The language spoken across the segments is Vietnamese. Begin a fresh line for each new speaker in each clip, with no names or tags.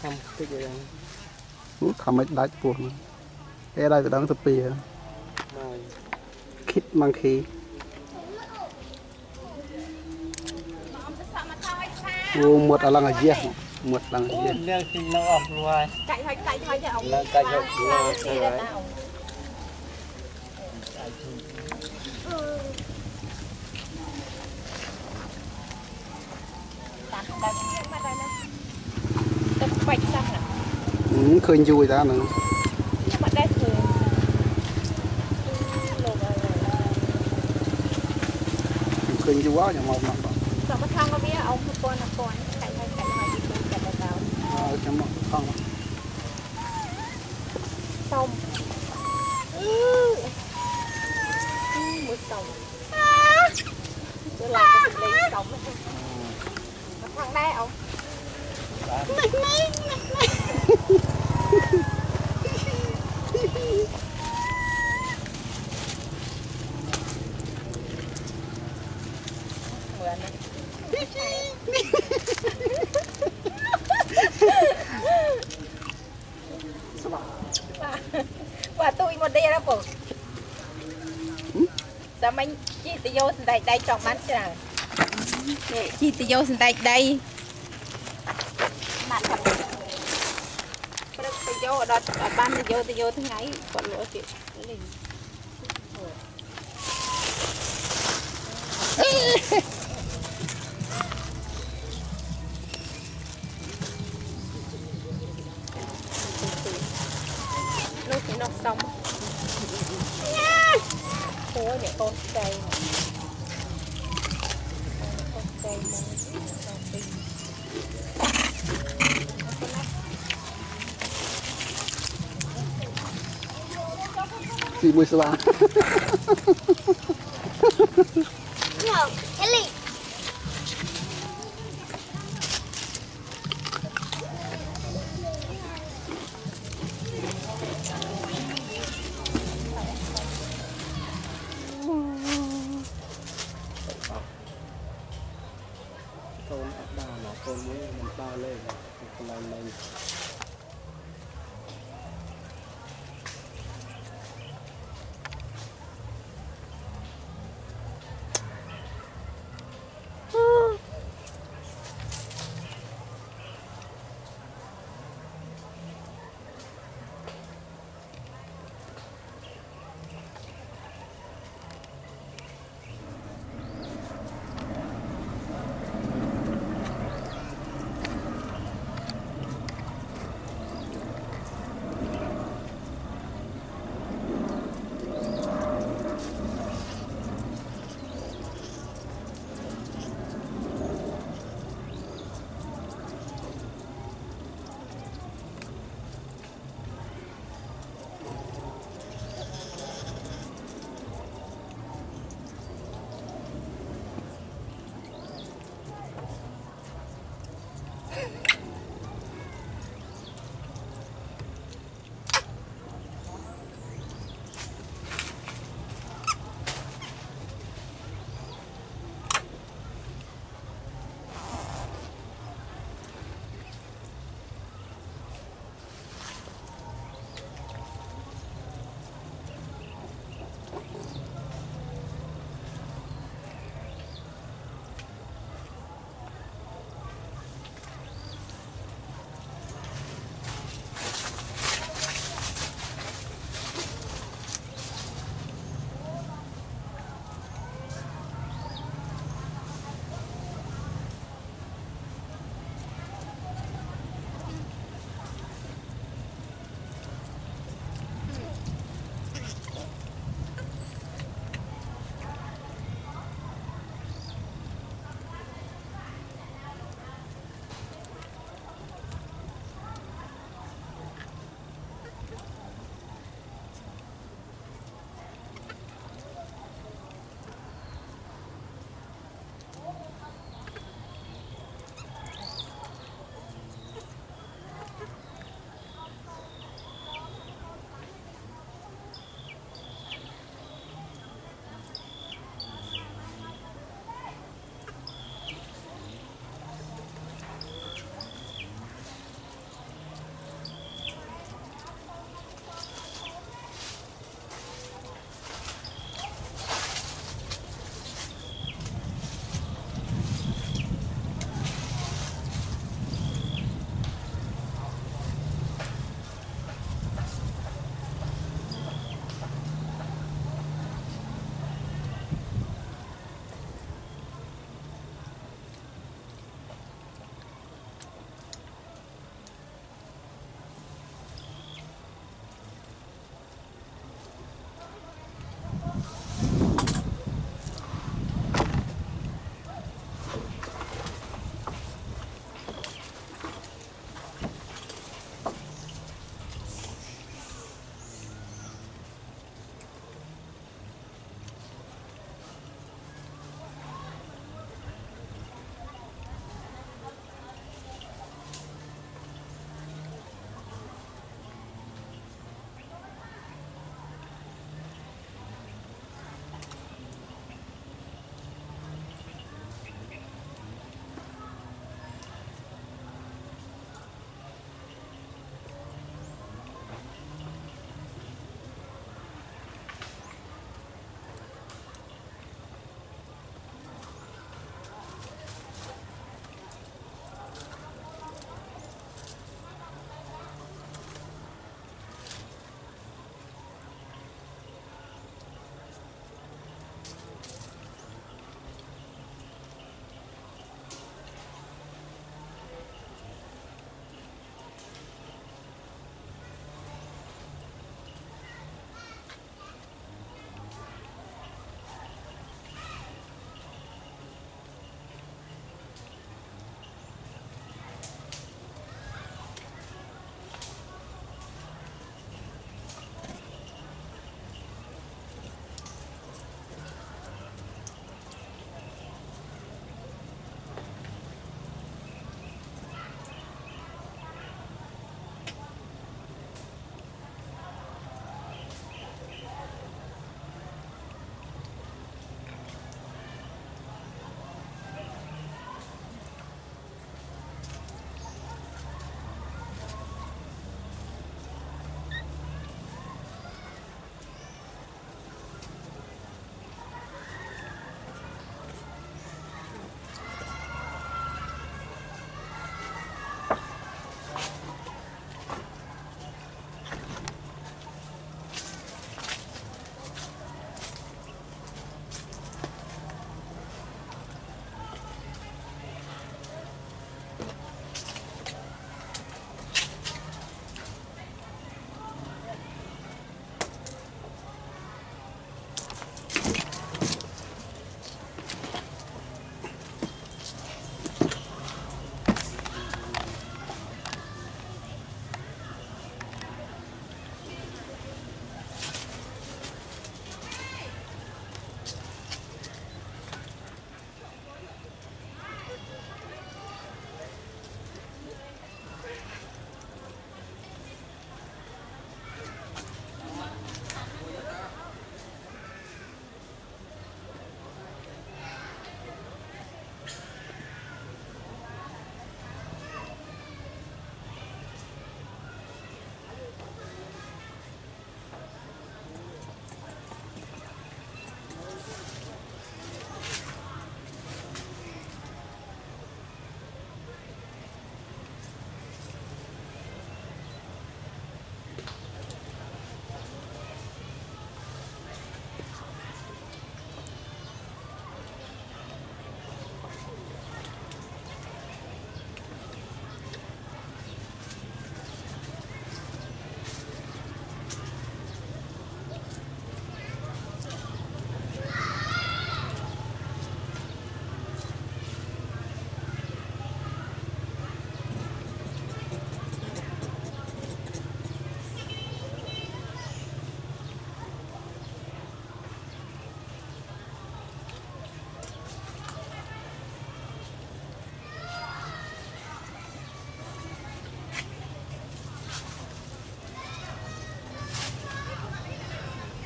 cái gì
thầm mấy đá buồn cái đây từ đó tập bìa khít mang khí một là ngày giết một là ngày giết
lương sinh nó ẩm rồi
cậy thôi cho ông
cậy rồi
bạch xăng à
khơi vui ra nữa
mặt đây thì
khơi vui quá nhà một mặt đó
sao mà thang có biết ông con cậy thôi cậy vào
cho một con
xong một xong tôi làm lấy xong thằng đây ông và tôi một đi đó cô sao mình chi tự vô đây đây trong mắt chứ nào chi tự vô đây mặt thật tự vô đó ban tự vô thứ ngày còn lỗ chuyện lúc thì nó xong ôi để con cây
chị bùi sva
Ellie
con đào nó con muốn mình đào lên con làm lên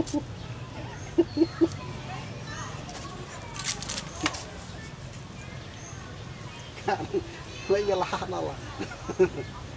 lấy cái lá nó là